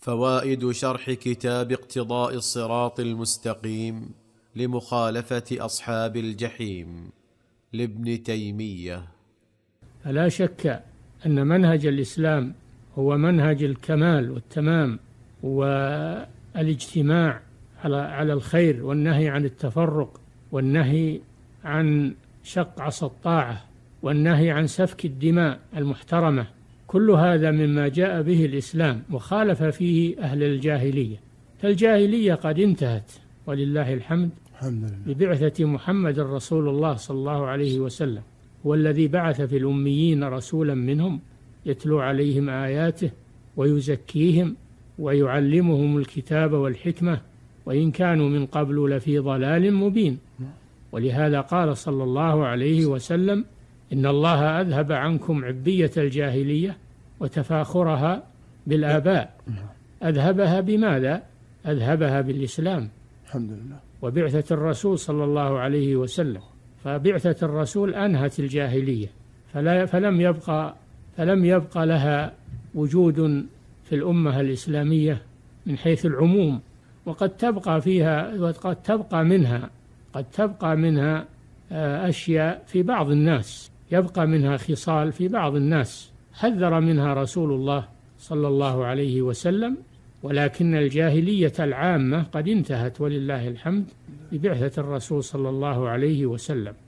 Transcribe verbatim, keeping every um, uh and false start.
فوائد شرح كتاب اقتضاء الصراط المستقيم لمخالفة أصحاب الجحيم لابن تيمية. فلا شك أن منهج الإسلام هو منهج الكمال والتمام والاجتماع على على الخير، والنهي عن التفرق، والنهي عن شق عصا الطاعة، والنهي عن سفك الدماء المحترمة. كل هذا مما جاء به الإسلام، وخالف فيه أهل الجاهلية. فالجاهلية قد انتهت ولله الحمد ببعثة محمد رسول الله صلى الله عليه وسلم، والذي بعث في الأميين رسولا منهم يتلو عليهم آياته ويزكيهم ويعلمهم الكتاب والحكمة وإن كانوا من قبل لفي ضلال مبين. ولهذا قال صلى الله عليه وسلم: إن الله أذهب عنكم عبية الجاهلية وتفاخرها بالآباء. أذهبها بماذا؟ أذهبها بالإسلام الحمد لله وبعثة الرسول صلى الله عليه وسلم. فبعثة الرسول أنهت الجاهلية، فلا فلم يبقى فلم يبقى لها وجود في الأمة الإسلامية من حيث العموم، وقد تبقى فيها وقد تبقى منها قد تبقى منها أشياء في بعض الناس، يبقى منها خصال في بعض الناس حذر منها رسول الله صلى الله عليه وسلم. ولكن الجاهلية العامة قد انتهت ولله الحمد ببعثة الرسول صلى الله عليه وسلم.